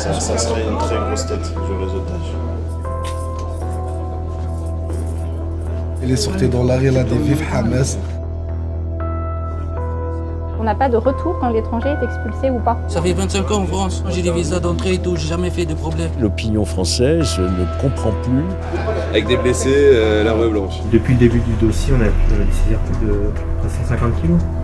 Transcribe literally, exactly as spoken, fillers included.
Ça, ça serait une très grosse tête du réseautage. Il est sorti dans la rue, il a des vifs Hamas. On n'a pas de retour quand l'étranger est expulsé ou pas. Ça fait vingt-cinq ans en France, j'ai des visas d'entrée et tout, j'ai jamais fait de problème. L'opinion française ne comprend plus. Avec des blessés, euh, la rue blanche. Depuis le début du dossier, on a pu saisir plus de cent cinquante kilos.